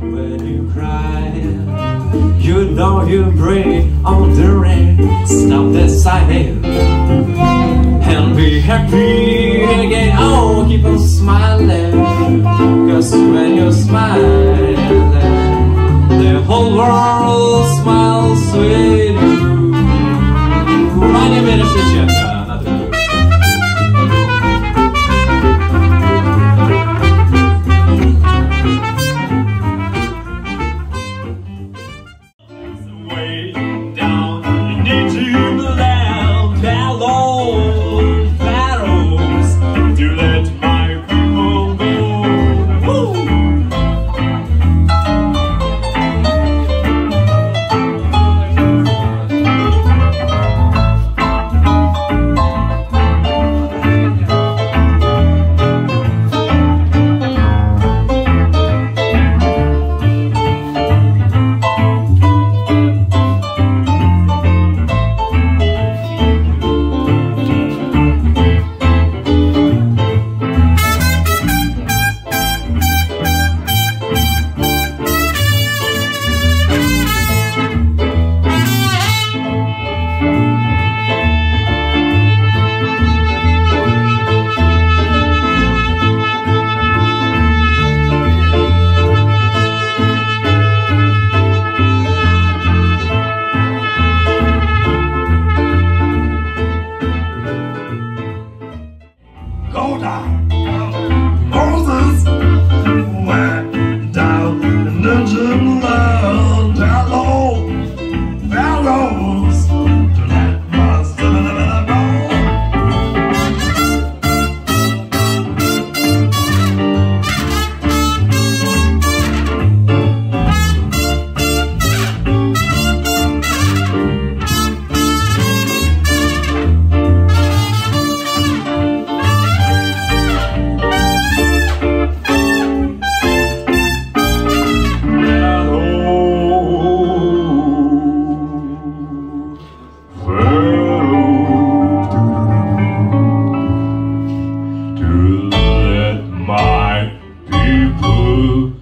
When you cry, you know you break on the rain. Stop the sighing and be happy again. Oh, keep on smiling, cause when you smile, the whole world smiles with you. Panie Miroshnichenko. To let my people